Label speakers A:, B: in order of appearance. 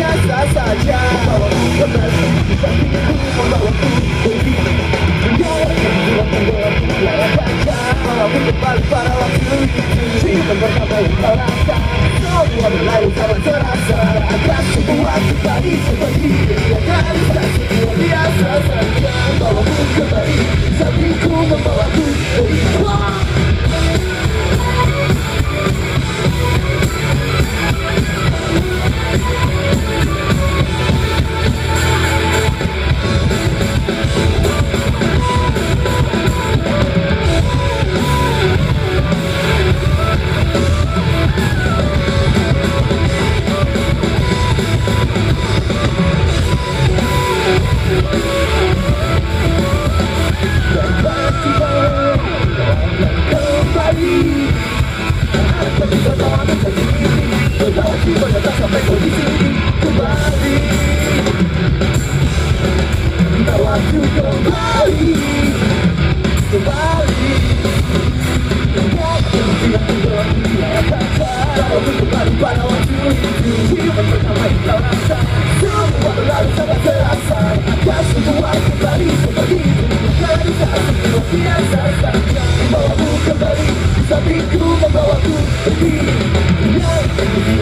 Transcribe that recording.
A: biasa saja. Membawaku kembali, sampingku membawaku pergi. Dunia yang kurang tenggelam di layar kaca. Membawaku kembali pada waktu itu. Cinta pertama yang kau rasa, semua berlalu sangat terasa. Akan semua kembali seperti yang kali saja. Biasa saja. Membawaku kembali, sampingku membawaku pergi. Sampai kondisi kembali, waktu kembali, kembali. Waktu tidak kembali, waktu kembali pada waktu itu. Ciuman pertama yang kau rasa, semua berlalu sangat terasa. Akan semua kembali seperti itu. Dari saat semua biasa saja. Membawaku kembali, sampingku membawaku pergi.